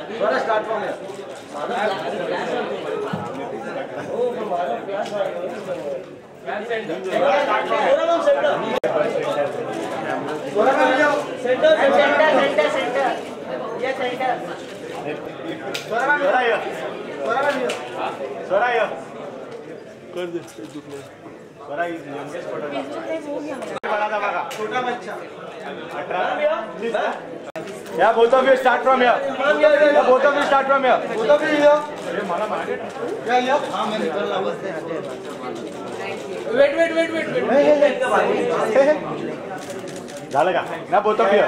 Swara start from here. छोटा बच्चा Yeah, both of you start from here. Yeah, both of you start from here. बोलो भी लियो। क्या लियो? हाँ मैं निकल रहा हूँ। Wait. झालं का? Now both of you.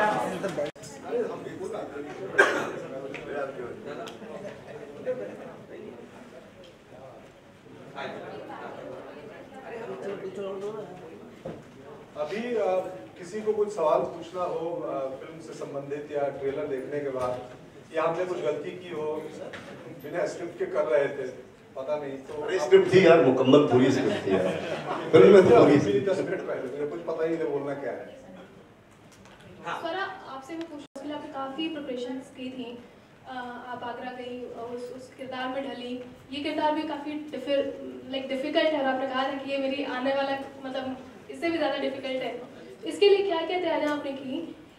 अभी किसी को कुछ सवाल पूछना हो फिल्म से संबंधित या ट्रेलर देखने के बाद, या हमने कुछ गलती की हो बिना स्क्रिप्ट के कर रहे थे, पता नहीं तो अरे स्क्रिप्ट थी यार, मुकम्मल पूरी स्क्रिप्ट थी यार फिल्म में, तो पूरी 10 मिनट पहले मेरे कुछ पता ही नहीं बोलना क्या है। स्वरा, आपसे मैं पूछने के लिए आपने काफ़ी प्रिपरेशंस की थी, आप आगरा गई, उस किरदार में ढली, ये किरदार भी काफ़ी डिफ़िकल्ट है और आपने कहा था कि ये मेरी आने वाला मतलब इससे भी ज़्यादा डिफ़िकल्ट है, इसके लिए क्या क्या तैयारियां आपने की?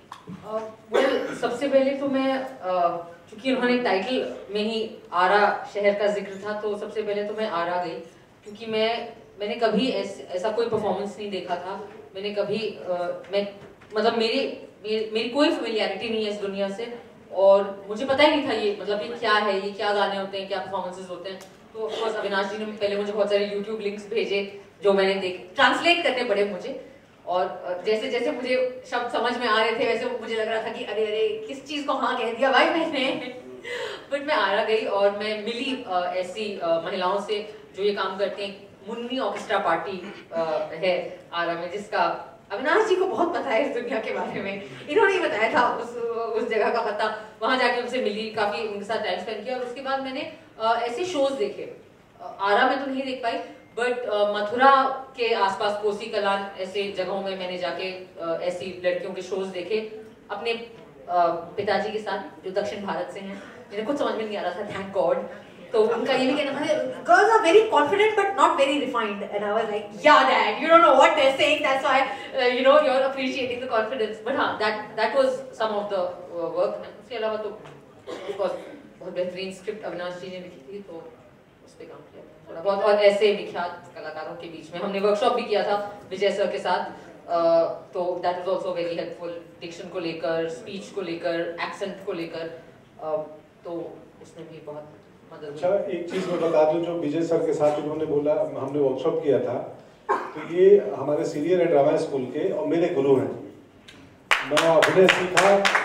सबसे पहले तो मैं क्योंकि उन्होंने टाइटल में ही आरा शहर का जिक्र था, तो सबसे पहले तो मैं आरा गई, क्योंकि मैंने कभी ऐसा कोई परफॉर्मेंस नहीं देखा था। मैंने कभी मतलब मेरी कोई फेमिलियरिटी नहीं है इस दुनिया से, और मुझे पता ही नहीं था ये मतलब ये क्या है, ये क्या गाने होते हैं, क्या परफॉर्मेंसेस होते हैं। तो ऑफकोर्स अविनाश जी ने पहले मुझे बहुत सारे यूट्यूब लिंक्स भेजे जो मैंने देखे, ट्रांसलेट करने पड़े मुझे, और जैसे जैसे मुझे शब्द समझ में आ रहे थे वैसे मुझे लग रहा था कि अरे किस चीज को हाँ कह दिया भाई मैंने। बट मैं आरा गई और मैं मिली ऐसी महिलाओं से जो ये काम करती हैं। मुन्नी ऑर्केस्ट्रा पार्टी है आरा में, जिसका अविनाश जी को बहुत पता है इस दुनिया के बारे में, इन्होंने ही बताया था उस जगह का पता। वहां जाके उनसे मिली, काफी उनके साथ टाइम स्पेंड किया, और उसके बाद मैंने ऐसे शोज देखे। आरा में तो नहीं देख पाई, बट मथुरा के आसपास कोसी कलान ऐसे जगहों में मैंने जाके ऐसी लड़कियों के शोज देखे अपने पिताजी के साथ, जो दक्षिण भारत से हैं। मेरे कुछ समझ में नहीं आ रहा था, थैंक गॉड। तो उनका ये भी कहना था, girls are very confident but not very refined, and I was like yeah dad, you don't know what they are saying, that's why you know you are appreciating the confidence. But हाँ, that was some of the work. उसके अलावा तो of course बहुत बेहतरीन script Avinash जी ने लिखी थी, तो उस पे काम किया थोड़ा बहुत। और ऐसे विख्यात कलाकारों के बीच में हमने वर्कशॉप भी किया था विजय सर के साथ, तो that was also very helpful, diction को लेकर, स्पीच को लेकर, एक्सेंट को लेकर, तो उसमें भी बहुत मदद। अच्छा, एक चीज मैं बता दूं, जो विजय सर के साथ उन्होंने बोला, हमने वर्कशॉप किया था, तो ये हमारे सीनियर है ड्रामा स्कूल के और मेरे गुरु हैं। मैं अभिनय सीखा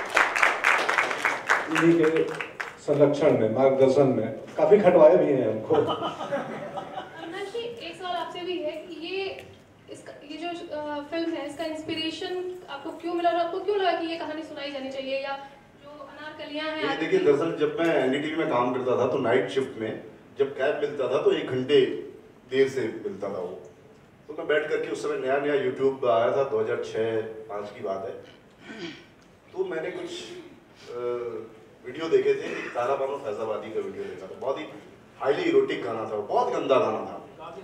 इन्हीं के संरक्षण में, मार्गदर्शन में, काफी खटवाए भी हैं हमको। एक सवाल आपसे भी है कि ये जो फिल्म है, इसका इंस्पिरेशन आपको क्यों मिला और आपको क्यों लगा कि ये कहानी सुनाई जानी चाहिए, या जो अनारकलियां हैं? ये देखिए, दरअसल जब मैं एनडीटीवी में काम करता था तो नाइट शिफ्ट में जब कैब मिलता था तो 1 घंटे देर से मिलता था वो, तो मैं बैठ करके, उस समय नया नया यूट्यूब आया था, 2006-05 की बात है, तो मैंने कुछ वीडियो देखे थे। तारा बानो फैजाबादी का वीडियो देखा था, बहुत ही हाईली इरोटिक गाना था, बहुत गंदा गाना था।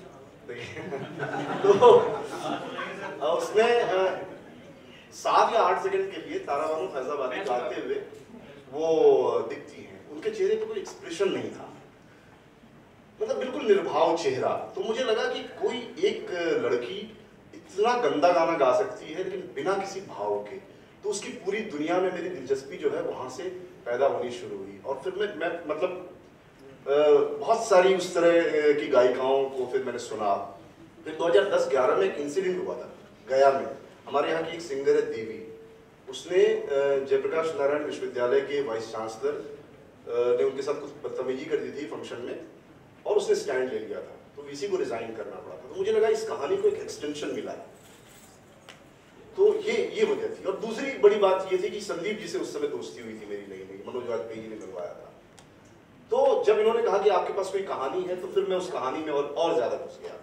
तो उसमें 7 या 8 सेकंड के लिए तारा बानो फैजाबादी गाते हुए वो दिखती हैं, उनके चेहरे पे कोई एक्सप्रेशन नहीं था, मतलब बिल्कुल निर्भाव चेहरा। तो मुझे लगा कि कोई एक लड़की इतना गंदा गाना गा सकती है लेकिन बिना किसी भाव के, तो उसकी पूरी दुनिया में मेरी दिलचस्पी जो है वहां से पैदा होनी शुरू हुई। और फिर मैं मतलब बहुत सारी उस तरह की गायिकाओं को फिर मैंने सुना। फिर 2010-11 में एक इंसिडेंट हुआ था गया में, हमारे यहाँ की एक सिंगर है देवी, उसने जयप्रकाश नारायण विश्वविद्यालय के वाइस चांसलर ने उनके साथ कुछ बदतमीजी कर दी थी फंक्शन में, और उसने स्टैंड ले लिया था, तो वीसी को रिजाइन करना पड़ा था। तो मुझे लगा इस कहानी को एक एक्सटेंशन मिला है, तो ये वजह थी। और दूसरी बड़ी बात ये थी कि संदीप जी से उस समय दोस्ती हुई थी मेरी, नई मनोज वाजपेयी जी ने मिलवाया था। तो जब इन्होंने कहा कि आपके पास कोई कहानी है, तो फिर मैं उस कहानी में और ज्यादा घुस गया।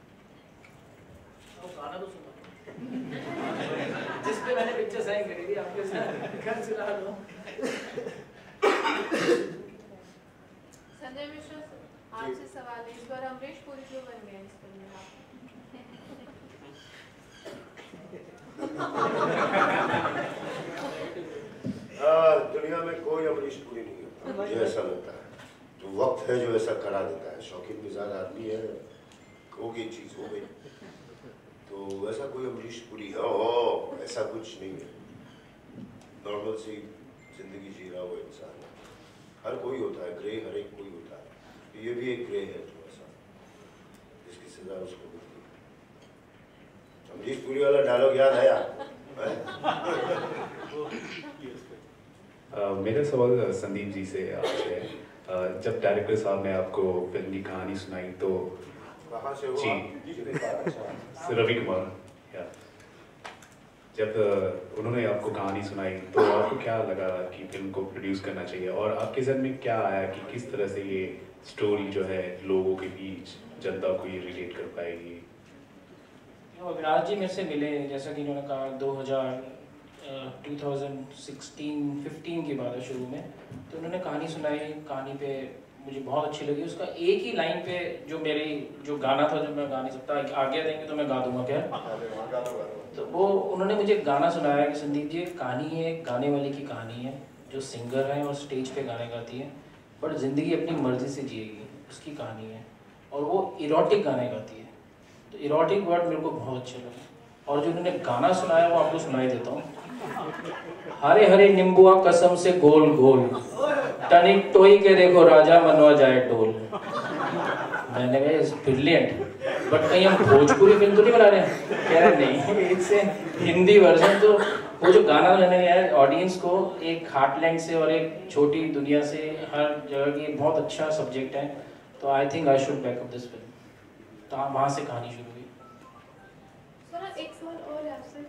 जिस पे मैंने पिक्चर साइन करी थी आपके साथ, संजय मिश्रा आपसे सवाल है, इस बार अमरीश पुरी क्यों बन गए इस फिल्म में? दुनिया में कोई अमरीश पुरी नहीं होता, मुझे ऐसा लगता है। तो वक्त है जो ऐसा करा देता है। शौकीन मिजाज आदमी है, हो गई चीज हो गई, तो ऐसा कोई अमरीश पुरी है ऐसा कुछ नहीं है। नॉर्मल सी जिंदगी जी रहा वो इंसान है। हर कोई होता है ग्रे, हर एक कोई होता है। तो ये भी एक ग्रे है थोड़ा सा, जिसकी सजा उसको मिलती है। अमरीश पुरी वाला डायलॉग याद है यार? मेरा सवाल संदीप जी से आज है। जब डायरेक्टर साहब ने आपको फिल्म की कहानी सुनाई तो कहाँ से जी रवि कुमार, जब उन्होंने आपको कहानी सुनाई तो आपको क्या लगा कि फिल्म को प्रोड्यूस करना चाहिए, और आपके जहन में क्या आया कि किस तरह से ये स्टोरी जो है लोगों के बीच, जनता को ये रिलेट कर पाएगी? अविनाश जी मेरे से मिले, जैसा कि इन्होंने कहा 2016-15 की बात है शुरू में, तो उन्होंने कहानी सुनाई। कहानी पे मुझे बहुत अच्छी लगी। उसका एक ही लाइन पे जो गाना था, जो मैं गा नहीं सकता, आगे देंगे तो मैं गा दूंगा क्या? तो वो उन्होंने मुझे गाना सुनाया कि संदीप जी कहानी है, गाने वाले की कहानी है जो सिंगर है और स्टेज पे गाने गाती है, बट ज़िंदगी अपनी मर्जी से जिएगी, उसकी कहानी है। और वो इरोटिक गाने गाती है। तो इरोटिक वर्ड मेरे को बहुत अच्छे लगे। और जो उन्होंने गाना सुनाया वो आपको सुनाई देता हूँ। हरे हरे नींबुआ कसम से गोल गोल, टनिक टोई के देखो राजा मनवा जाए टोल। मैंने कहा इट्स ब्रिलियंट, बट कहीं हम भोजपुरी फिल्म तो नहीं बना रहे हैं? कह रहे नहीं, इससे हिंदी वर्जन। तो वो जो गाना मैंने यार ऑडियंस को एक हार्टलैंड से और एक छोटी दुनिया से, हर जगह की बहुत अच्छा सब्जेक्ट है। तो I think I should back up this film. तो वहाँ से कहानी शुरू हुई। सर एक सवाल और है आपसे।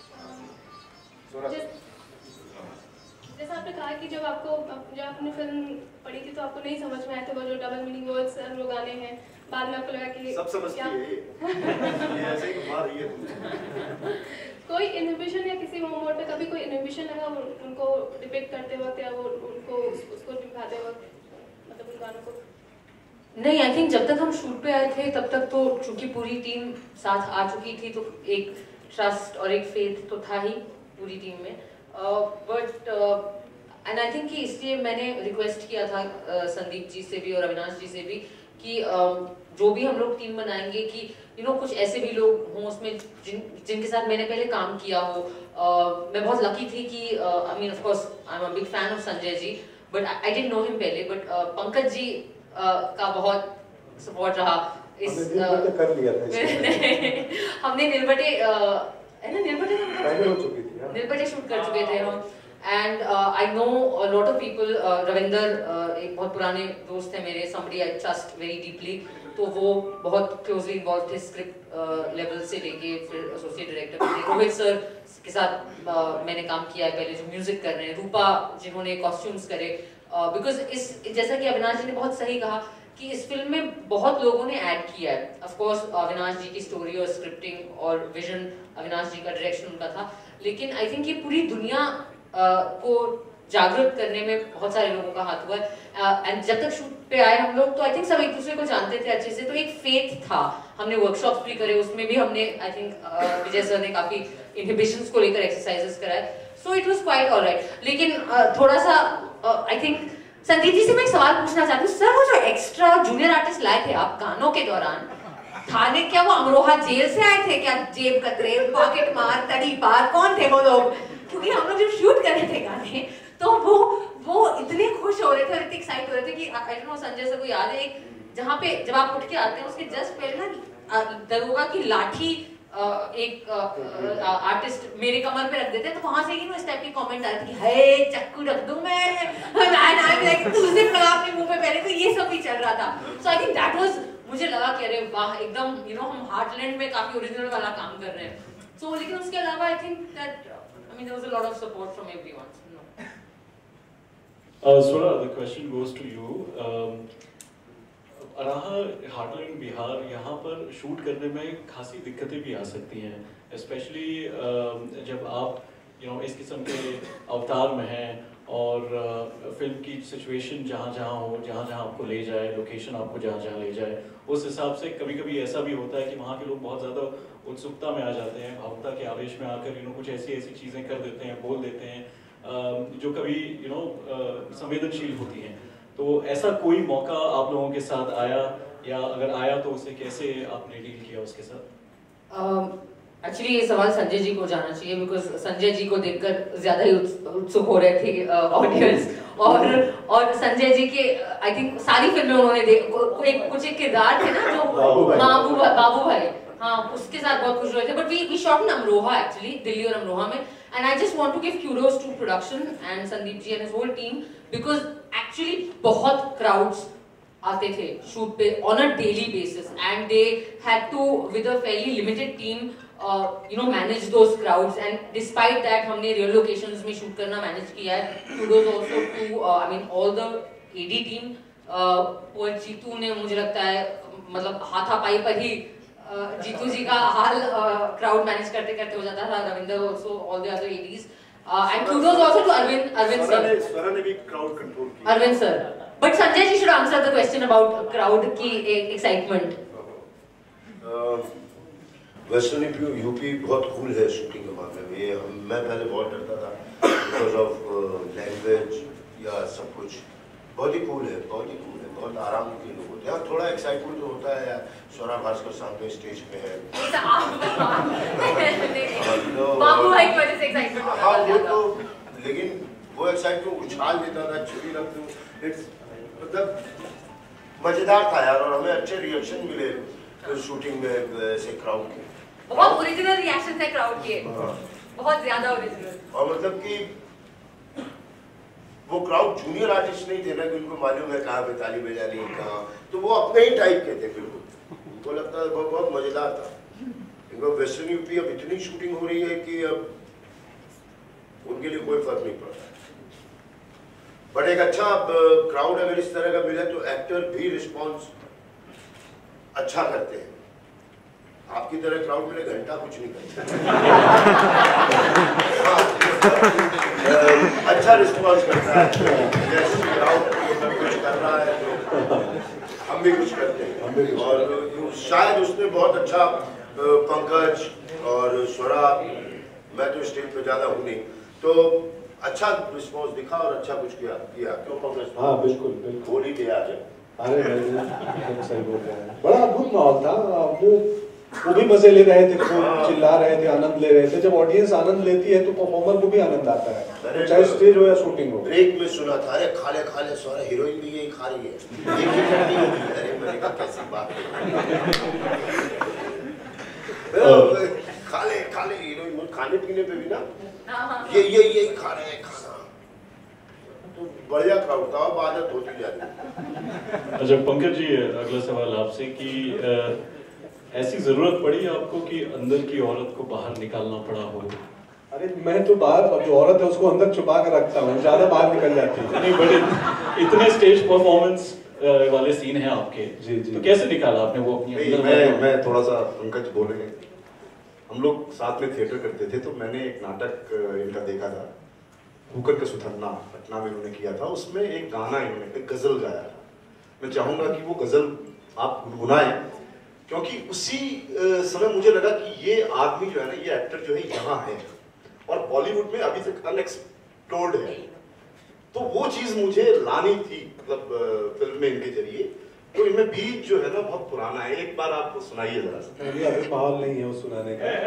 जैसा आपने कहा कि जब आपने फिल्म पढ़ी थी तो आपको नहीं समझ में आए थे वो जो डबल मीनिंग वर्ड्स वो गाने हैं, बाद में आपको लगा कि सब समझती है ये ऐसे ही घुमा रही है। कोई इनहिबिशन या किसी मोमेंट पे कभी कोई इनहिबिशन लगा उनको डिपिक्ट करते वक्त या वो उनको उसको निभाते वक्त, मतलब उन गानों को? नहीं, आई थिंक जब तक हम शूट पे आए थे तब तक तो चूंकि पूरी टीम साथ आ चुकी थी, तो एक ट्रस्ट और एक फेथ तो था ही पूरी टीम में। बट एंड आई थिंक कि इसलिए मैंने रिक्वेस्ट किया था संदीप जी से भी और अविनाश जी से भी कि जो भी हम लोग टीम बनाएंगे कि कुछ ऐसे भी लोग हों उसमें जिनके साथ मैंने पहले काम किया हो। मैं बहुत लकी थी कि I mean of course I am a big fan of Sanjay ji, but I didn't know him पहले, बट पंकज जी का बहुत सपोर्ट रहा इस कर लिया था हमने नीलबटे शूट कर चुके थे हम। And I know a lot of people, Ravinder एक बहुत पुराने दोस्त है मेरे, somebody I trust very deeply, तो वो बहुत क्लोजली इन्वॉल्व थे स्क्रिप्ट लेवल से लेके फिर एसोसिएट डायरेक्टर। रोहित सर के साथ मैंने काम किया है पहले, जो म्यूजिक कर रहे हैं, रूपा जिन्होंने कॉस्ट्यूम्स करे, बिकॉज जैसा कि अविनाश जी ने बहुत सही कहा कि इस फिल्म में बहुत लोगों ने ऐड किया है। ऑफ कोर्स अविनाश जी की स्टोरी और स्क्रिप्टिंग और विजन, अविनाश जी का डायरेक्शन उनका था, लेकिन आई थिंक ये पूरी दुनिया को जागरूक करने में बहुत सारे लोगों का हाथ हुआ है। एंड जब तक शूट पे आए हम लोग तो आई थिंक सब एक दूसरे को जानते थे अच्छे से, तो एक फेथ था। हमने वर्कशॉप्स भी करे, उसमें भी हमने आई थिंक विजय सर ने काफी इनहिबिशंस को लेकर एक्सरसाइजेस कराए, so it was quite alright. लेकिन थोड़ा सा आई थिंक संदीप जी से मैं एक सवाल पूछना चाहती हूँ, सर वो जो एक्स्ट्रा जूनियर आर्टिस्ट लाए थे आप गानों के दौरान, थाने क्या वो अमरोहा जेल से आए थे क्या? जेब कतरे, पॉकेट मार, तड़ी पार, कौन थे वो लोग? क्योंकि हम लोग जब शूट कर रहे थे गाने तो वो इतने खुश हो रहे थे और इतने एक्साइट हो रहे थे कि I don't know Sanjay sir को याद है जहाँ पे जब आप उठ के आते हैं उसके जस्ट पहले ना दरोगा की लाठी एक आर्टिस्ट मेरे कमर पे रख देते हैं, तो वहां से ही इस टाइप की कमेंट आ रही थी, हे चक्कू रख दूं मैं तुझसे पड़ा अपने मुंह पे पहले, तो ये सब भी चल रहा था। So I think that was, मुझे लगा कि अरे वाह एकदम हम हार्टलैंड में काफी ओरिजिनल वाला काम कर रहे हैं। सो लेकिन उसके अलावा I think that I mean, there was a lot of support from everyone. Swara, the question goes to you. अराहा, हार्टलैंड बिहार, यहाँ पर शूट करने में खासी दिक्कतें भी आ सकती हैं, स्पेशली जब आप इस किस्म के अवतार में हैं और फिल्म की सिचुएशन जहाँ जहाँ हो, जहाँ जहाँ आपको ले जाए, लोकेशन आपको जहाँ जहाँ ले जाए, उस हिसाब से कभी कभी ऐसा भी होता है कि वहाँ के लोग बहुत ज़्यादा उत्सुकता में आ जाते हैं, भावुकता के आवेश में आकर कुछ ऐसी ऐसी चीज़ें कर देते हैं, बोल देते हैं जो कभी संवेदनशील होती हैं। तो ऐसा कोई मौका आप लोगों के साथ आया, या अगर आया तो उसे कैसे आपने डील किया उसके साथ? एक्चुअली ये सवाल संजय जी को जाना चाहिए, बिकॉज संजय जी को देखकर ज्यादा ही उत्सुक हो रहे थे ऑडियंस। और संजय जी के आई थिंक सारी फिल्में उन्होंने कुछ एक किरदार थे ना जो बाबू भाई, हाँ, उसके साथ बहुत खुश हुए थे। But we shot in Amroha actually, Delhi और अमरोहा में। And I just want to give kudos to production and Sandeep ji and his whole team, because actually बहुत क्राउड्स आते थे शूट पे on a daily basis, and they had to with a fairly limited team manage those crowds, and despite that हमने real locations में shoot करना manage किया है। Kudos also to all the AD team। Poet Jeetu ने मुझे लगता है मतलब हाथापाई पर ही जीतू जी का हाल crowd manage करते करते हो जाता था। Ravinder also, all the other ADs, and kudos also to Arvind sir। स्वरा ने भी crowd control की। Arvind sir, but Sanjay ji should answer the question about crowd की excitement। वेस्टर्न यूपी बहुत कूल है शूटिंग के मामले में। मैं पहले बहुत डरता था बिकॉज ऑफ लैंग्वेज या सब कुछ। बहुत ही कूल है, बहुत आराम के लोग होते हैं। थोड़ा एक्साइटमेंट तो होता है, स्वरा भास्कर सामने स्टेज पे है, बाबू भाई की वजह से एक्साइटमेंट हाँ वो तो, लेकिन वो एक्साइटमेंट उछाल देता था, छुरी रख दूं, मतलब मजेदार था यार। और हमें अच्छे रिएक्शन मिले शूटिंग में ऐसे क्राउड के। बहुत ओरिजिनल रिएक्शन थे क्राउड के, बहुत ज्यादा ओरिजिनल। और मतलब कि वो क्राउड जूनियर आर्टिस्ट नहीं थे ना कि उनको मालूम है कहाँ पे ताली बजानी है कहाँ, तो वो अपने ही टाइप के थे बिल्कुल। उनको लगता है बहुत मजेदार था। इनको वेस्टर्न यूपी अब इतनी शूटिंग हो रही है कि अब उनके लिए कोई फर्क नहीं पड़ता। बट एक अच्छा क्राउड अगर इस तरह का मिले तो एक्टर भी रिस्पॉन्स अच्छा करते हैं। आपकी तरह क्राउड मिले घंटा कुछ नहीं करता। अच्छा रिस्पॉन्स करता है, जैसे क्राउड कुछ कर रहा है तो हम भी कुछ करते हैं। और शायद उसने बहुत अच्छा पंकज और स्वरा, मैं तो स्टेज पे ज्यादा हूँ नहीं, तो अच्छा रिस्पॉन्स दिखा और अच्छा कुछ किया। क्यों पंकज? हाँ बिल्कुल बिल्कुल, बोली दे आज। अरे एकदम सही बोल रहे हैं। बड़ा अद्भुत माहौल था। वो भी मजे ले रहे थे, खूब चिल्ला रहे थे, आनंद ले रहे थे। जब ऑडियंस आनंद लेती है तो परफॉर्मर को भी आनंद आता है, चाहे स्टेज हो या शूटिंग हो। ब्रेक में सुना था, अरे खा ले स्वरा, हीरोइन भी यही खा रही है, एक ही चटनी होगी। अरे मैंने कहा कैसी बात है, खा ले हीरोइन। खाने पीने पे भी ना ये खा रहे हैं खाना, तो बढ़िया क्राउड था, अब आदत होती जाती। अच्छा पंकज जी, अगला सवाल आपसे कि ऐसी जरूरत पड़ी आपको कि अंदर की औरत को बाहर निकालना पड़ा हो? अरे मैं तो बाहर, जो औरत है उसको अंदर छुपा कर रखता हूँ, ज्यादा बाहर निकल जाती है। नहीं, बड़े इतने स्टेज परफॉर्मेंस वाले सीन हैं आपके, जी जी, तो कैसे निकाला आपने वो अपनी अंदर? मैं थोड़ा सा पंकज बोलेंगे। हम लोग साथ में थिएटर करते थे, तो मैंने एक नाटक इनका देखा था, भूकर का सुथन्ना, पटना में इन्होंने किया था। उसमें एक गाना इन्होंने एक गजल गाया था। मैं चाहूंगा कि वो गजल आप गुनगुनाएं, क्योंकि उसी समय मुझे लगा कि ये आदमी जो है ना, ये एक्टर जो है यहाँ है और बॉलीवुड में अभी तक अनएक्सप्लोर्ड है। तो वो चीज मुझे लानी थी, मतलब फिल्म में इनके जरिए। तो इनमें बीच जो है ना बहुत पुराना है। एक बार आप सुनाइए जरा सा। अभी माहौल नहीं है वो सुनाने का।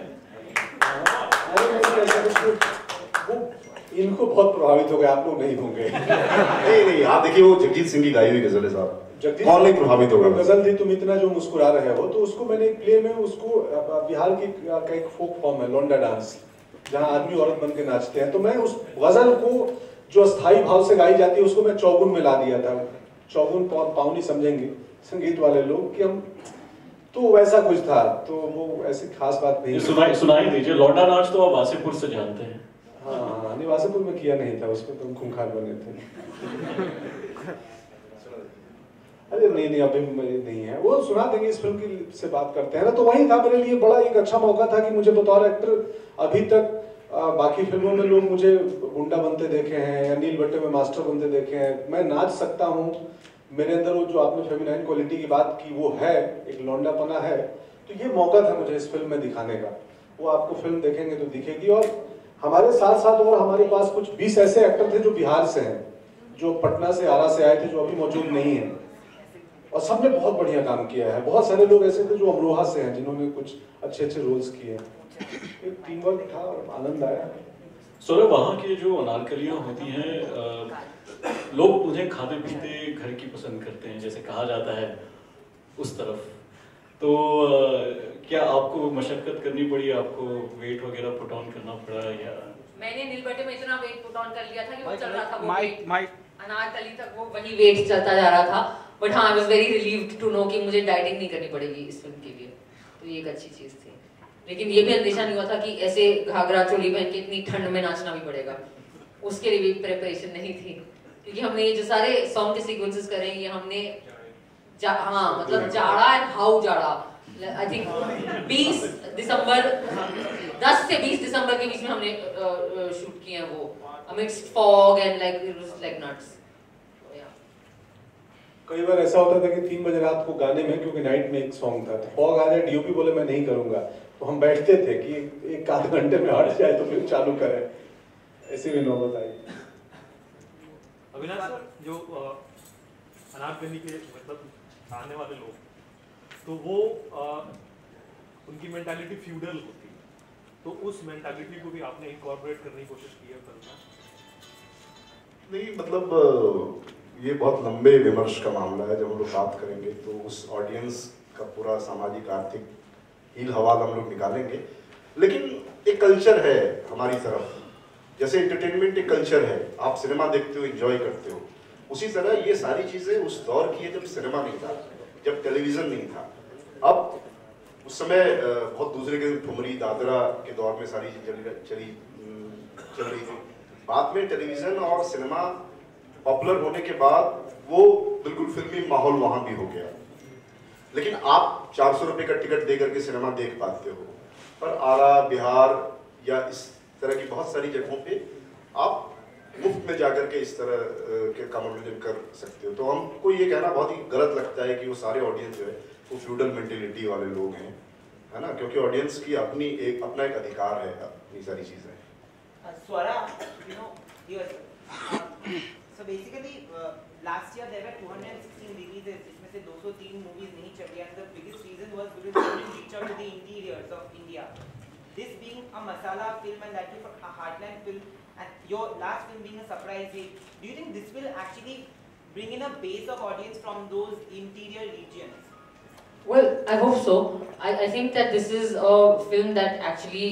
वो इनको बहुत प्रभावित हो गए, आप लोग नहीं होंगे। नहीं, आप देखिए वो जगजीत सिंह की गाई हुई गजल है साहब, कौन नहीं प्रभावित होगा। गजल थी तुम इतना जो मुस्कुरा रहे हो, तो उसको मैंने एक प्ले में, उसको बिहार की का एक फोक फॉर्म है लौंडा डांस, जहाँ आदमी औरत बन के नाचते हैं। तो मैं उस गजल को जो अस्थाई भाव से गाई जाती है उसको मैं चौगुन में ला दिया था। चौगुन पावनी समझेंगे संगीत वाले लोग कि हम, तो वैसा कुछ था। तो वो ऐसी खास बात नहीं। सुनाई दीजिए। लौंडा नाच तो आप वासेपुर से जानते हैं। हाँ, वासेपुर में किया नहीं था, उसमें तुम खूंखार बने थे। अरे नहीं अभी नहीं है, वो सुना देंगे। इस फिल्म की से बात करते हैं ना, तो वही था मेरे लिए बड़ा एक अच्छा मौका था कि मुझे बतौर एक्टर अभी तक बाकी फिल्मों में लोग मुझे गुंडा बनते देखे हैं या नील बट्टे में मास्टर बनते देखे हैं। मैं नाच सकता हूँ, मेरे अंदर वो जो आपने फेमिनाइन क्वालिटी की बात की वो है, एक लौंडापना है। तो ये मौका था मुझे इस फिल्म में दिखाने का। वो आपको फिल्म देखेंगे तो दिखेगी। और हमारे साथ साथ और हमारे पास कुछ 20 ऐसे एक्टर थे जो बिहार से हैं, जो पटना से, आरा से आए थे, जो अभी मौजूद नहीं है, और सबने बहुत बढ़िया काम किया है। बहुत सारे लोग ऐसे थे जो अमरोहा से हैं, जिन्होंने कुछ अच्छे अच्छे रोल्स किए। एक टीम वर्क था और आनंद आया। सौरभ, वहाँ के जो अनारकलियाँ होती हैं, लोग उन्हें खाते पीते घर की पसंद करते हैं, जैसे कहा जाता है उस तरफ। तो क्या आपको मशक्कत करनी पड़ी, आपको वेट वगैरह पुट ऑन करना पड़ा? या मैंने नील बट्टे में इतना वेट पुट ऑन कर लिया था कि वो चल रहा था, वो माइक अनारकली तक वो वही वेट चलता जा रहा था। बट हाँ, I was very relieved to know कि मुझे डाइटिंग नहीं करनी पड़ेगी इस फिल्म के लिए, तो ये एक अच्छी चीज थी। लेकिन ये भी अंदेशा नहीं हुआ था कि ऐसे घाघरा चोली पहन के इतनी ठंड में नाचना भी पड़ेगा, उसके लिए भी प्रिपरेशन नहीं थी। क्योंकि हमने ये जो सारे सॉन्ग के सीक्वेंसेस करे ये हमने हाँ मतलब जाड़ा एंड हाउ जाड़ा, आई थिंक 10 से 20 दिसंबर के बीच में हमने शूट किए हैं वो, amidst fog and like it was like nuts. कई बार ऐसा होता था कि 3 बजे रात को गाने में, क्योंकि नाइट में एक सॉन्ग था, तो फॉग आ जाए, डीओपी बोले मैं नहीं करूंगा, तो हम बैठते थे कि एक आध घंटे में हट जाए तो फिर चालू करें। ऐसी भी नौबत आई। अविनाश सर, जो अनारकली के मतलब आने वाले लोग, तो वो उनकी मेंटालिटी फ्यूडल होती है, तो उस मेंटालिटी को भी आपने इनकॉर्पोरेट करने की कोशिश की है फिल्म में? नहीं, मतलब ये बहुत लंबे विमर्श का मामला है। जब हम लोग बात करेंगे तो उस ऑडियंस का पूरा सामाजिक आर्थिक हील हवाल हम लोग निकालेंगे। लेकिन एक कल्चर है हमारी तरफ, जैसे एंटरटेनमेंट एक कल्चर है, आप सिनेमा देखते हो, एंजॉय करते हो, उसी तरह ये सारी चीज़ें उस दौर की है जब सिनेमा नहीं था, जब टेलीविज़न नहीं था। अब उस समय बहुत दूसरे के ठुमरी दादरा के दौर में सारी चीज़ चल रही थी। बाद में टेलीविज़न और सिनेमा पॉपुलर होने के बाद वो बिल्कुल फिल्मी माहौल वहाँ भी हो गया। लेकिन आप 400 रुपये का टिकट दे करके सिनेमा देख पाते हो, पर आरा, बिहार या इस तरह की बहुत सारी जगहों पे आप मुफ्त में जाकर के इस तरह के का मनोरंजन कर सकते हो। तो हमको ये कहना बहुत ही गलत लगता है कि वो सारे ऑडियंस जो है वो फ्यूडल मेंटेलिटी वाले लोग हैं, है ना, क्योंकि ऑडियंस की अपना एक अधिकार है, अपनी सारी चीज़ें। Swara, you know, so basically last year there were 216 releases, जिसमें से 203 movies नहीं चली, and the biggest reason was because they didn't reach out to the interiors of India. This being a masala film and that too a heartland film, and your last film being a surprise hit, do you think this will actually bring in a base of audience from those interior regions? Well, I hope so. I think that this is a film that actually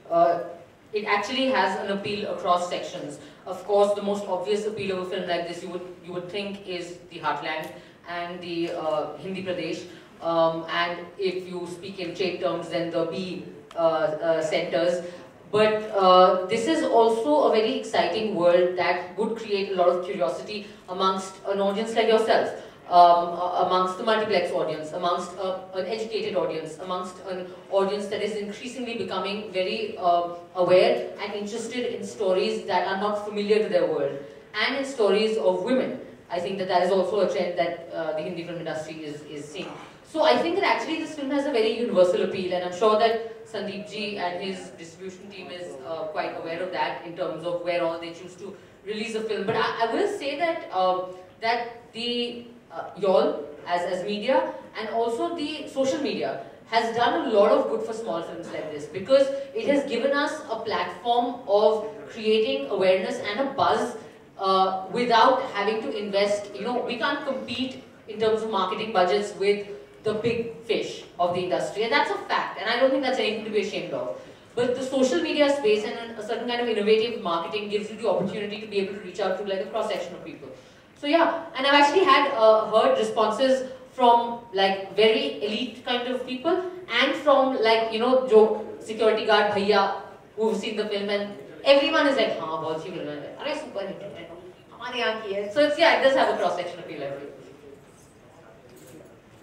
it actually has an appeal across sections. Of course, the most obvious appeal of a film like this you would think is the heartland and the Hindi Pradesh. And if you speak in trade terms, then the B centers. But this is also a very exciting world that would create a lot of curiosity amongst an audience like yourself. Amongst the multiplex audience, amongst an educated audience, amongst an audience that is increasingly becoming very aware and interested in stories that are not familiar to their world, and in stories of women. I think that is also a trend that the Hindi film industry is seeing. So I think that actually this film has a very universal appeal, and I'm sure that Sandeep ji and his distribution team is quite aware of that in terms of where all they choose to release a film. But I will say that that the y'all as media and also the social media has done a lot of good for small films like this, because it has given us a platform of creating awareness and a buzz without having to invest. You know, we can't compete in terms of marketing budgets with the big fish of the industry, and that's a fact, and I don't think that's anything to be ashamed of. But the social media space and a certain kind of innovative marketing gives you the opportunity to be able to reach out to like a cross section of people. So yeah, and I've actually had heard responses from like very elite kind of people, and from like, you know, jo security guard bhaiya who've seen the film, and everyone is like, हाँ बहुत अच्छी film है, अरे super hit है, हमारे यहाँ की है. So it's, yeah, it does have a cross section appeal, I feel.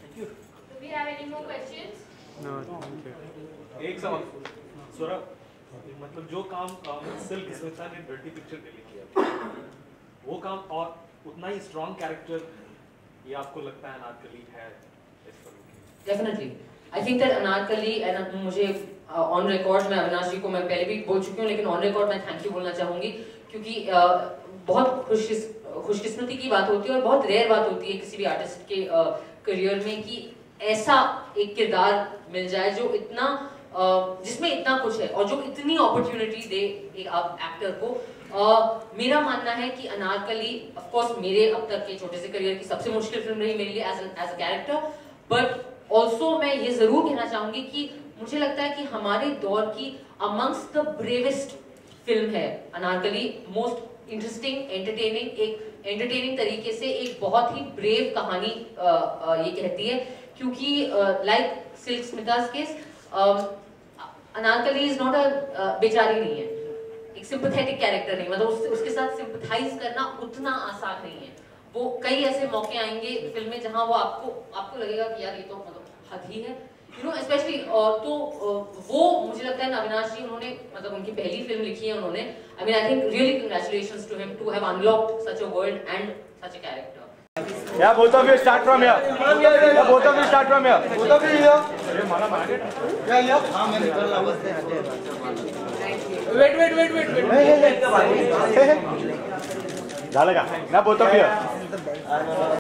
Do we have any more questions? No, thank you. एक सवाल, सौरभ, मतलब जो काम सिल्क स्मिता ने डर्टी पिक्चर के लिए किया वो काम और उतना ही स्ट्रॉन्ग कैरेक्टर ये आपको लगता है अनारकली है इस film? Definitely I think that Anarkali, and मुझे ऑन रिकॉर्ड मैं अविनाश जी को मैं पहले भी बोल चुकी हूँ, लेकिन ऑन रिकॉर्ड मैं थैंक यू बोलना चाहूँगी, क्योंकि बहुत खुशकिस्मती की बात होती है और बहुत रेयर बात होती है किसी भी आर्टिस्ट के करियर में कि ऐसा एक किरदार मिल जाए जो इतना जिसमें इतना कुछ है और जो इतनी अपॉर्चुनिटी दे एक एक्टर को। मेरा मानना है कि अनारकली ऑफ कोर्स मेरे अब तक के छोटे से करियर की सबसे मुश्किल फिल्म रही मेरे लिए as a character, but also मैं ये जरूर कहना चाहूंगी कि मुझे लगता है कि हमारे दौर की अमंग्स्ट द ब्रेवेस्ट फिल्म है अनारकली। मोस्ट इंटरेस्टिंग, एंटरटेनिंग तरीके से एक बहुत ही ब्रेव कहानी ये कहती है, क्योंकि like silk Smita's case Anarkali is not a बेचारी नहीं है, एक सिंपैथेटिक कैरेक्टर नहीं, मतलब उसके साथ सिंपैथाइज करना उतना आसान नहीं है। वो कई ऐसे मौके आएंगे फिल्म में जहां वो आपको लगेगा कि यार ये तो मतलब हद ही है, यू नो, स्पेशली तो वो मुझे लगता है अविनाश जी उन्होंने मतलब उनकी पहली फिल्म लिखी है उन्होंने, I mean I think really congratulations to him to have unlocked such a world and such a character. Yeah, both of you start from here. Yeah, both of you start from here. Both of you here. Wait. झालं का? Now both of you.